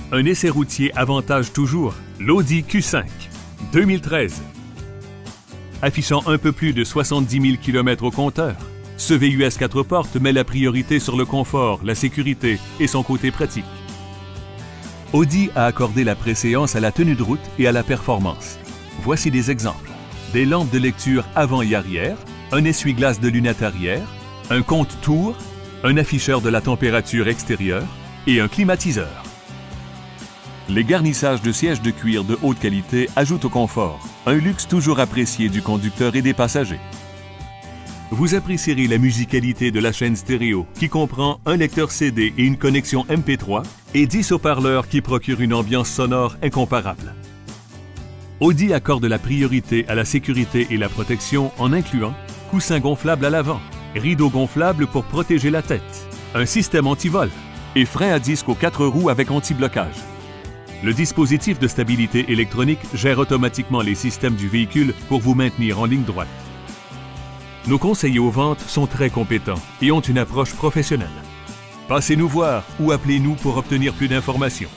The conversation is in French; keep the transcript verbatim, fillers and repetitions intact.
Un essai routier avantage toujours l'Audi Q cinq deux mille treize. Affichant un peu plus de soixante-dix mille kilomètres au compteur, ce V U S quatre portes met la priorité sur le confort, la sécurité et son côté pratique. Audi a accordé la préséance à la tenue de route et à la performance. Voici des exemples. Des lampes de lecture avant et arrière, un essuie-glace de lunettes arrière, un compte-tours, un afficheur de la température extérieure et un climatiseur. Les garnissages de sièges de cuir de haute qualité ajoutent au confort, un luxe toujours apprécié du conducteur et des passagers. Vous apprécierez la musicalité de la chaîne stéréo qui comprend un lecteur C D et une connexion M P trois et dix haut-parleurs qui procurent une ambiance sonore incomparable. Audi accorde la priorité à la sécurité et la protection en incluant coussins gonflables à l'avant, rideaux gonflables pour protéger la tête, un système anti-vol et frein à disque aux quatre roues avec anti-blocage. Le dispositif de stabilité électronique gère automatiquement les systèmes du véhicule pour vous maintenir en ligne droite. Nos conseillers aux ventes sont très compétents et ont une approche professionnelle. Passez nous voir ou appelez-nous pour obtenir plus d'informations.